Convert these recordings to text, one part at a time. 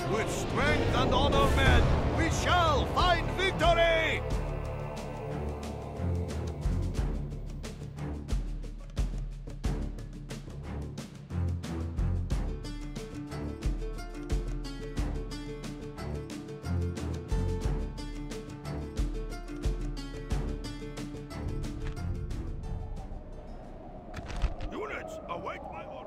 With strength and honor, men, we shall find victory! Units, await my order.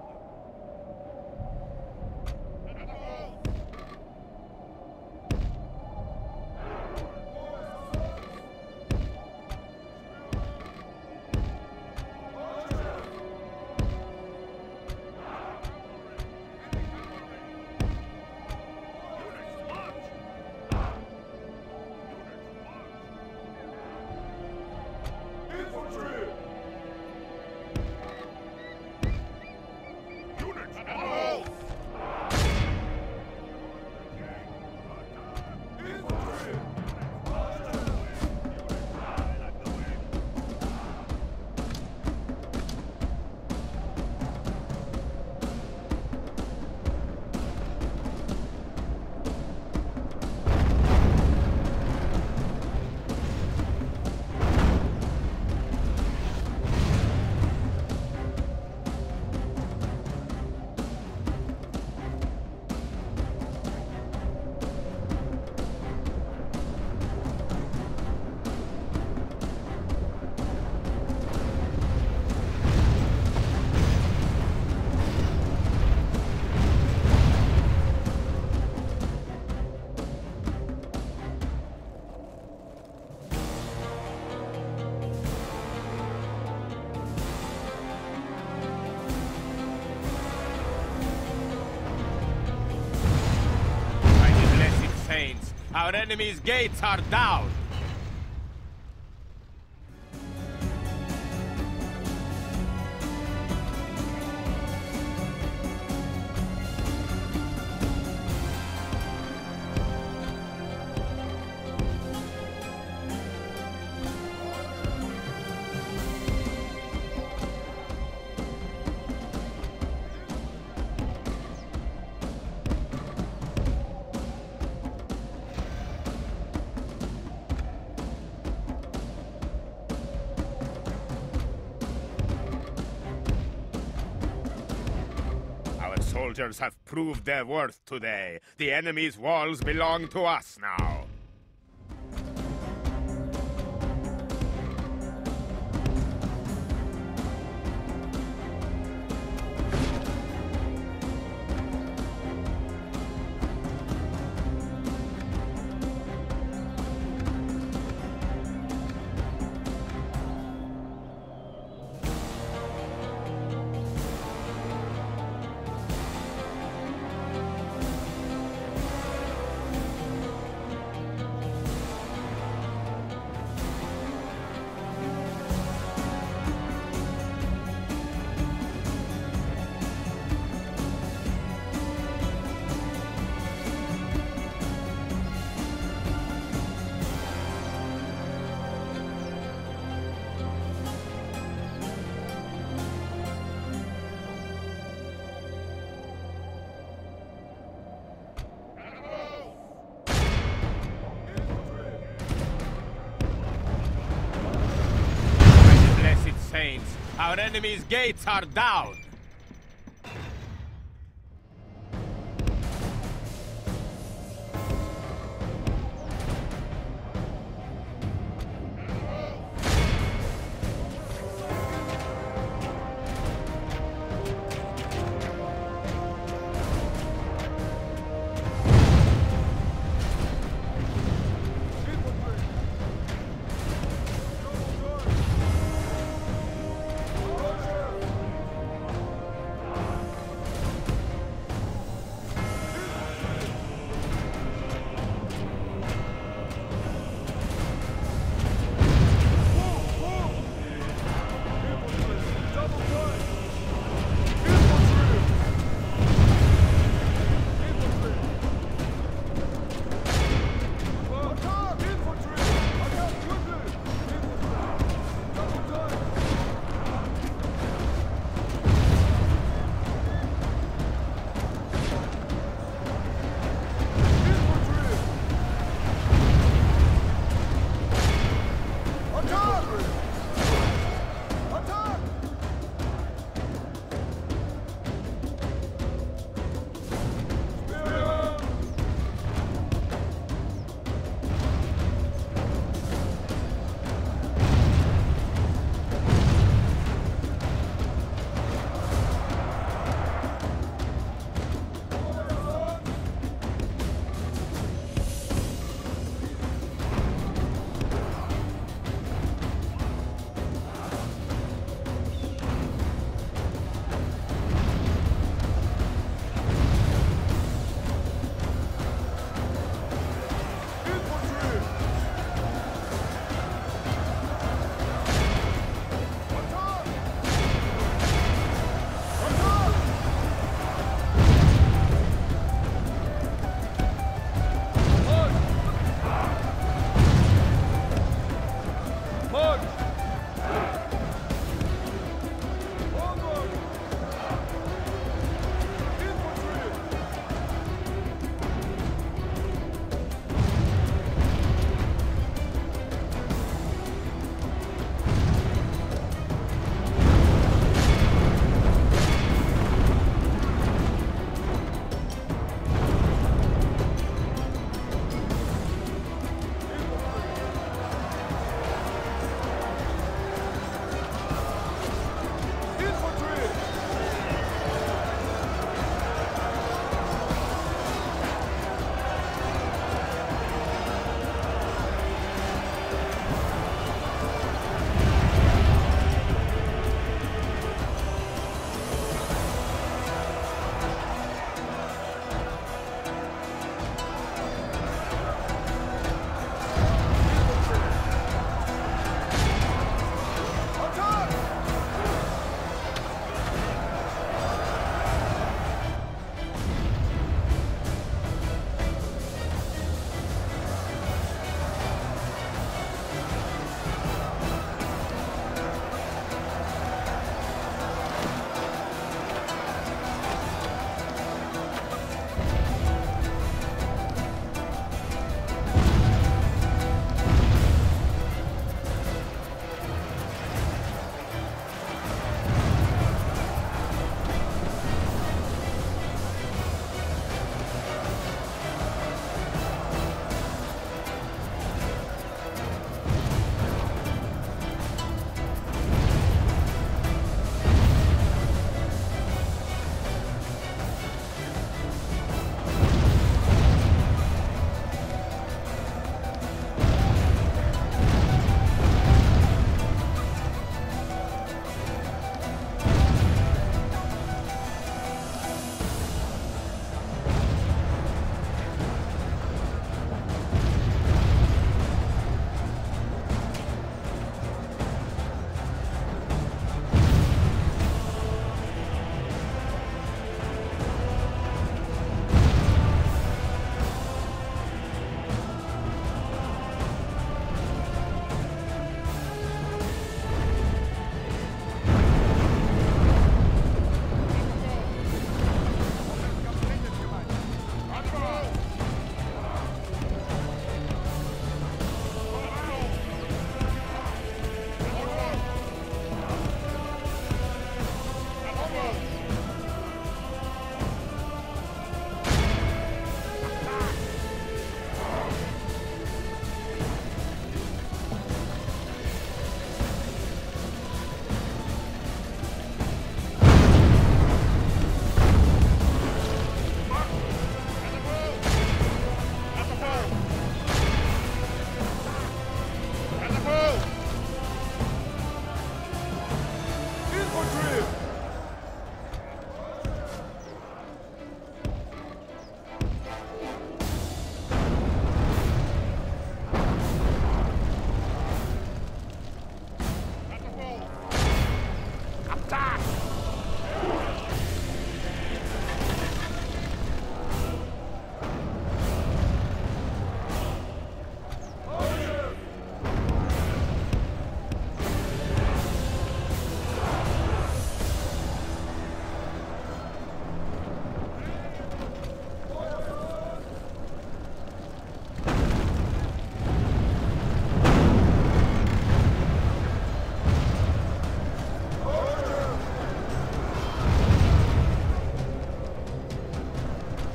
Our enemy's gates are down! Soldiers have proved their worth today. The enemy's walls belong to us now. Our enemy's gates are down!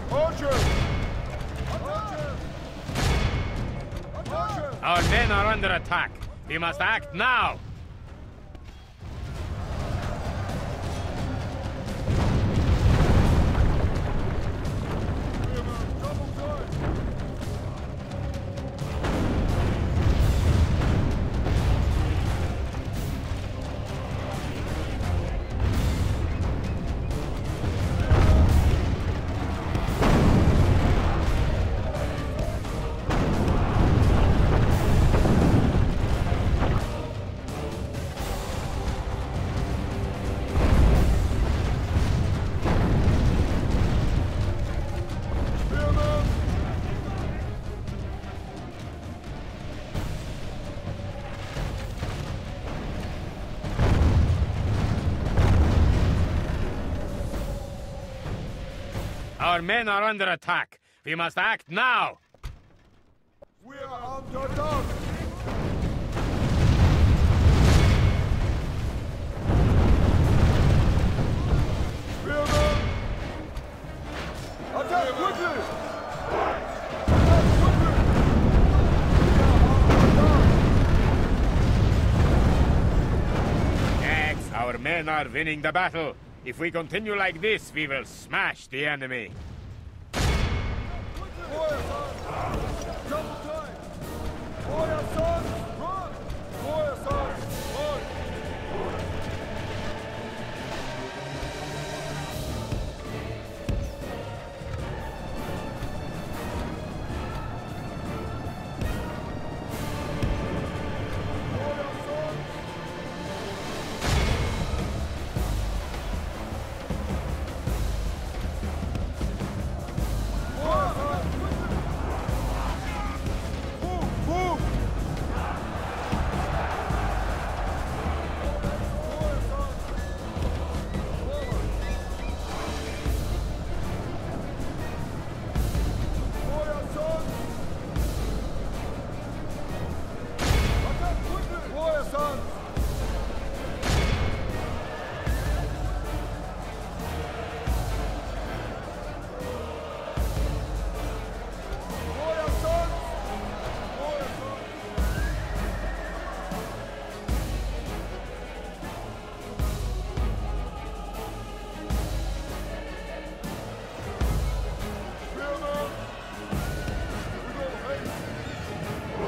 Archers! Archers! Archers! Our men are under attack. We must act now. Double time! Our men are under attack. We must act now. We are under attack! Spearmen! Attack quickly! Attack quickly! Yes, our men are winning the battle. If we continue like this, we will smash the enemy. Warrior sons! Double time! Warrior sons, run! Warrior sons, run! Warrior sons! Warrior sons, quickly! Move! Move! Warrior sons! Forward! Warrior sons! Attack quickly! Warrior sons! Warrior sons! Warrior sons! Spearmen! We go haste!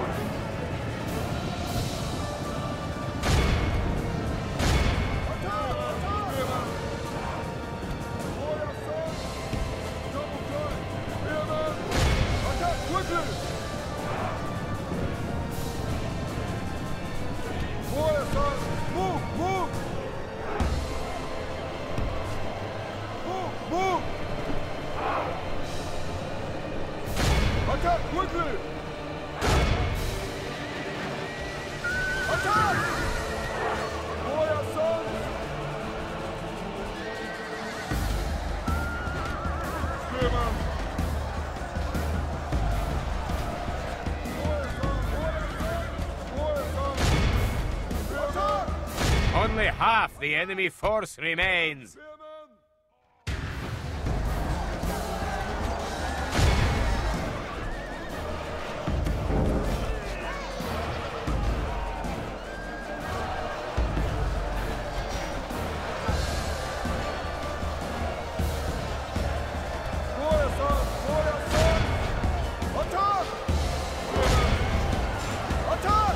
Attack! Attack! Spearmen! Warrior sons! Double time! Spearmen! Attack quickly! Warrior sons! Move! Move! Move! Move! Attack quickly! Attack! Warrior sons! Spearmen! Warrior sons! Warrior sons! Attack! Only half the enemy force remains. Spearmen! Warrior sons! Warrior sons! Attack! Spearmen! Attack!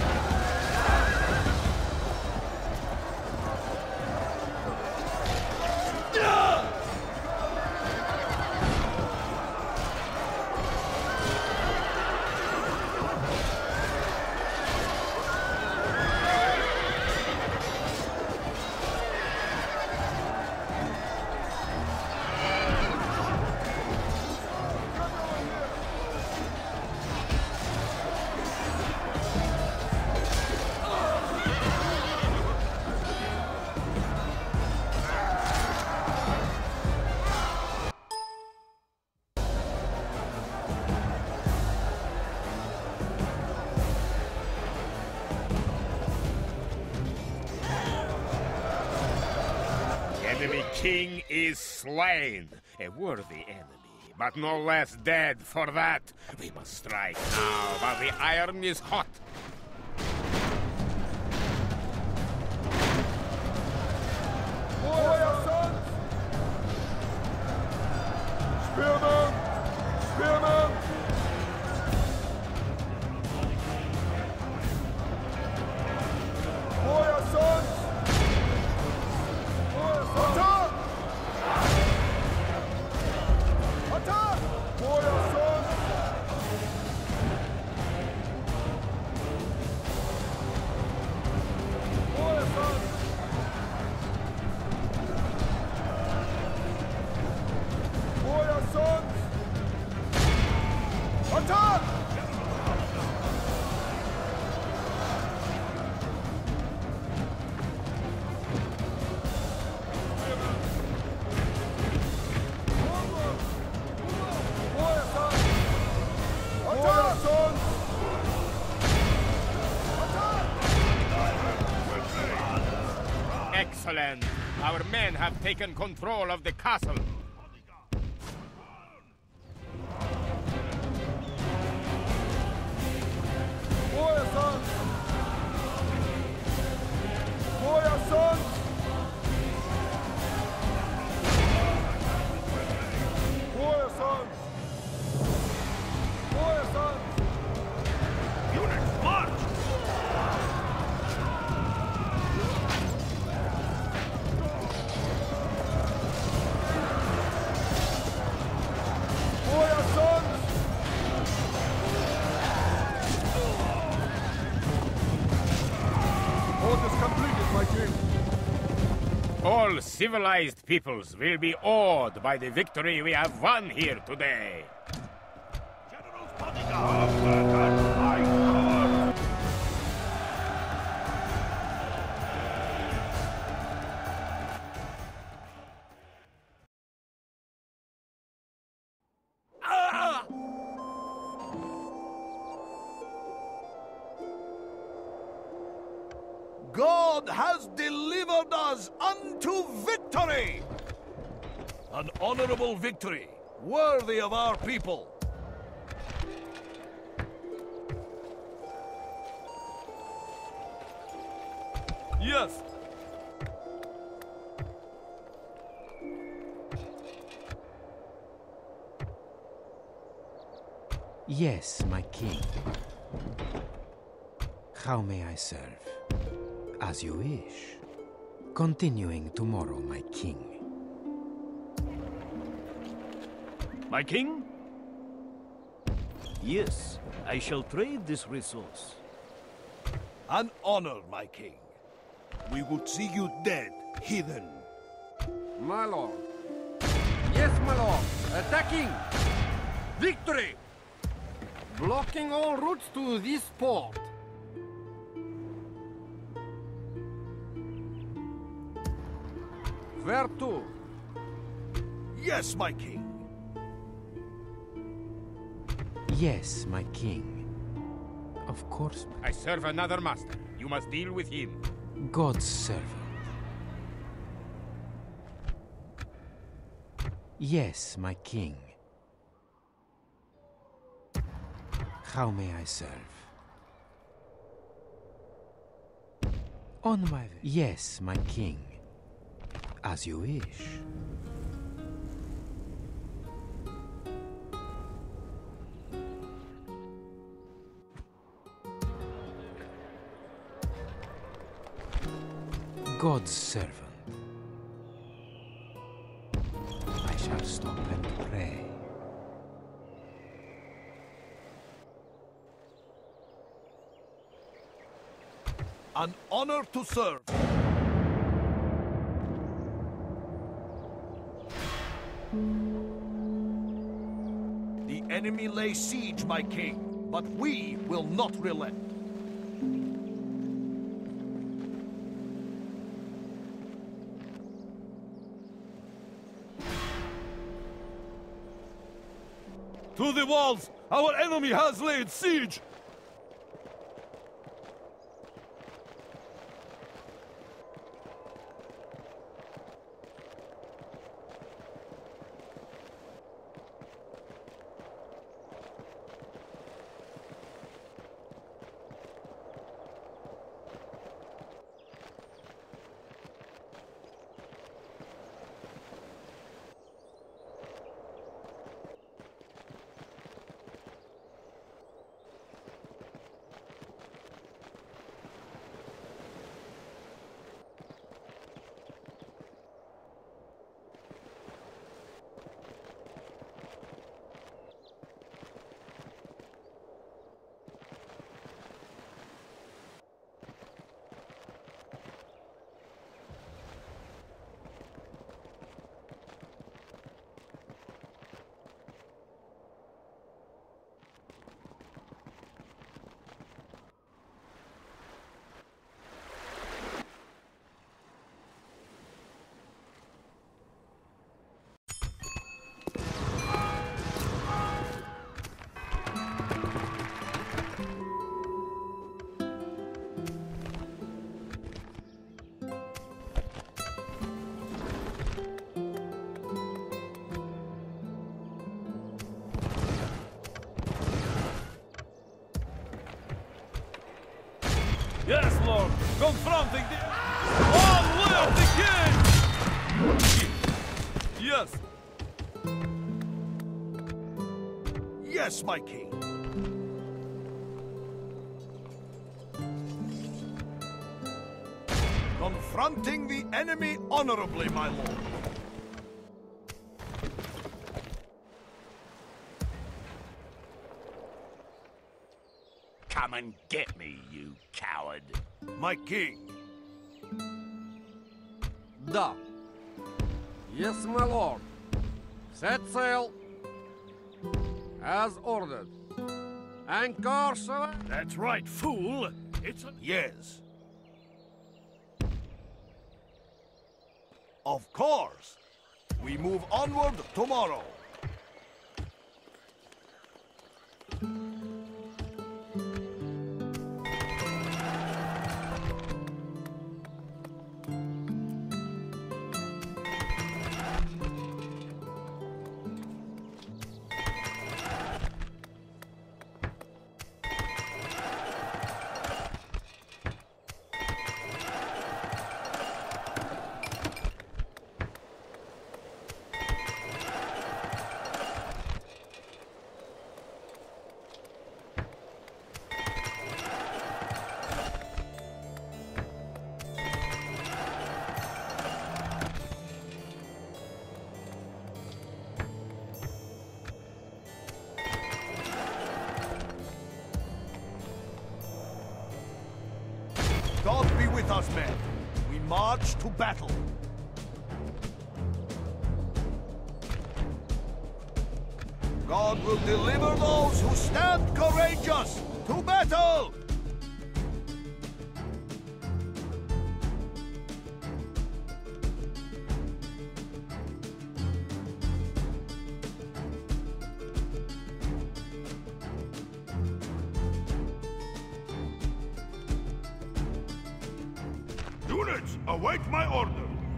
Enemy king is slain. A worthy enemy. many, but no less dead for that. We must strike now while the iron is hot. Warrior sons! Spearmen! Spearmen! Warrior sons! Warrior sons! Attack! Attack! Warrior sons! Warrior sons! Warrior sons! Attack! Warrior sons! Warrior sons! Excellent. Our men have taken control of the castle. Warrior sons! Warrior sons! Warrior sons! Warrior sons! Units, march! Warrior sons! Orders completed, my king. All civilized peoples will be awed by the victory we have won here today. General's bodyguard! My God! Ah! God has delivered us unto victory! An honorable victory, worthy of our people. Yes. Yes, my king. How may I serve? As you wish. Continuing tomorrow, my king. My king? Yes, I shall trade this resource. An honor, my king. We would see you dead, heathen. My lord. Yes, my lord. Attacking. Victory. Blocking all routes to this port. Where to? Yes, my king. Yes, my king. Of course, I serve another master. You must deal with him. God's servant. Yes, my king. How may I serve? On my way. Yes, my king. As you wish. God's servant. I shall stop and pray. An honor to serve. The enemy lay siege, my king, but we will not relent. To the walls! Our enemy has laid siege! Yes, Lord. Confronting the... Long live the king! Yes. Yes, my king. Confronting the enemy honorably, my lord. Come and get me, you coward. My king. Da. Yes, my lord. Set sail. As ordered. Anchor, sir. That's right, fool. It's a... Yes. Of course. We move onward tomorrow. God be with us, men. We march to battle. God will deliver those who stand courageous. To battle! Units, await my order.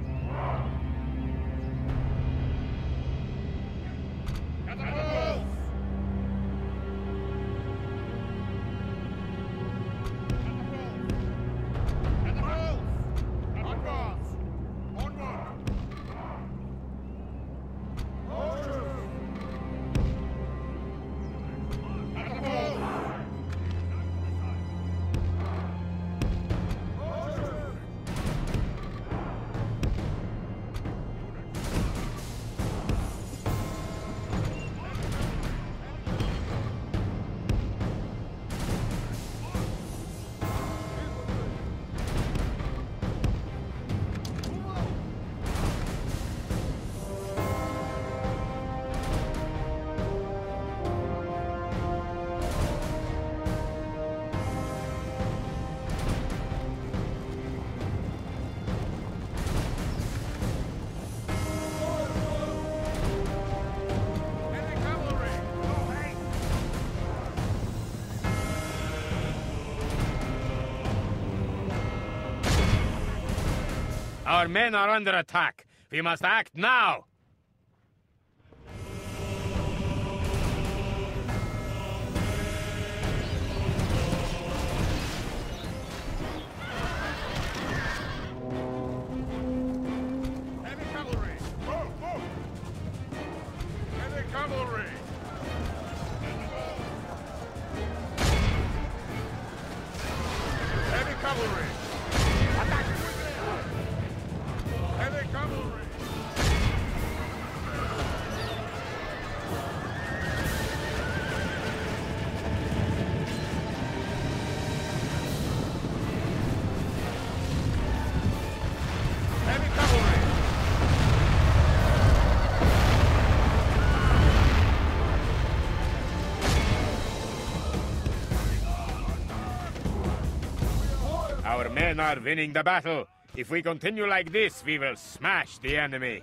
Our men are under attack. We must act now. Heavy cavalry! Move, move! Heavy cavalry! Heavy cavalry! Attack! Heavy cavalry! Heavy cavalry! Our men are winning the battle. If we continue like this, we will smash the enemy.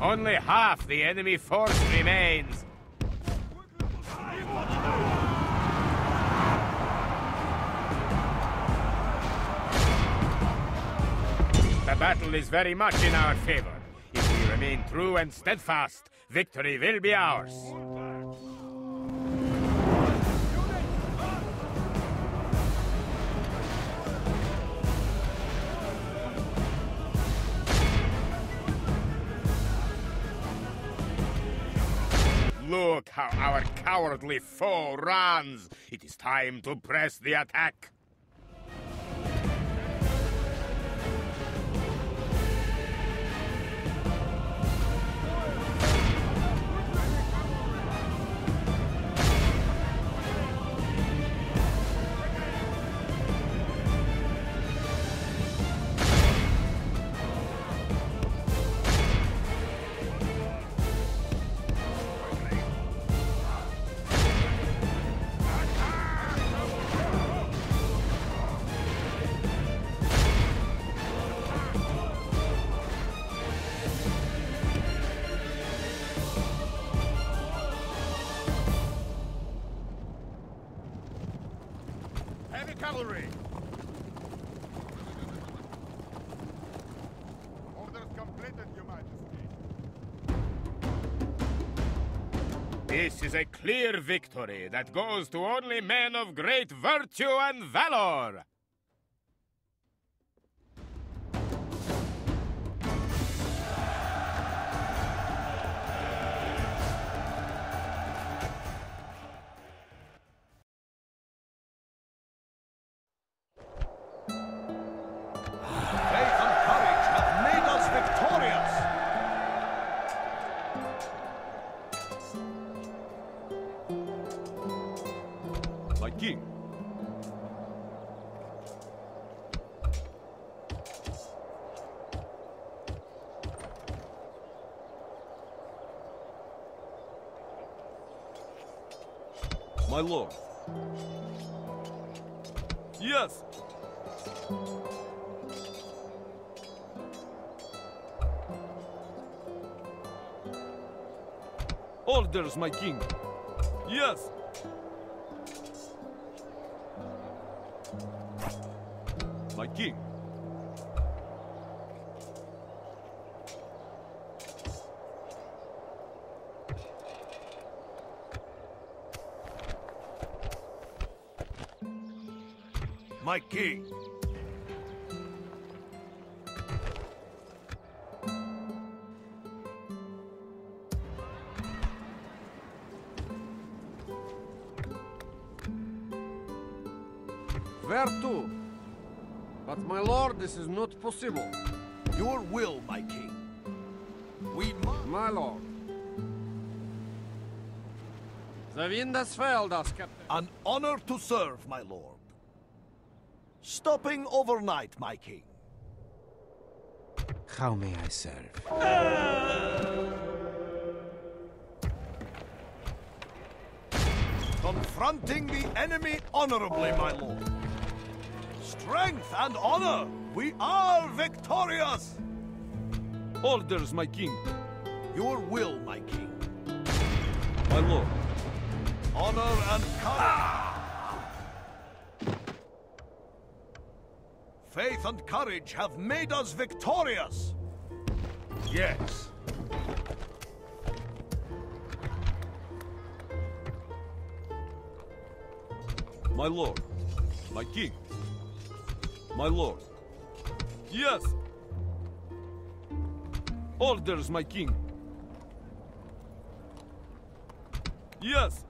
Only half the enemy force remains. The battle is very much in our favor. If we remain true and steadfast, victory will be ours. Look how our cowardly foe runs. It is time to press the attack. Heavy cavalry! Orders completed, Your Majesty. This is a clear victory that goes to only men of great virtue and valor. Faith and courage have made us victorious! My king. My lord. Yes. Orders, my king. Yes. My king. My king. Where to? But my lord, this is not possible. Your will, my king. We must. My lord. The wind has failed us, Captain. An honor to serve, my lord. Stopping overnight, my king. How may I serve? Confronting the enemy honorably, my lord. Strength and honor, we are victorious! Orders, my king. Your will, my king. My lord. Honor and courage. Faith and courage have made us victorious. Yes. My lord. My king. My lord. Yes. Orders, my king. Yes.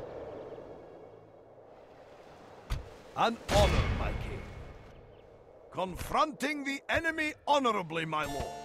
An honor, my king. Confronting the enemy honorably, my lord.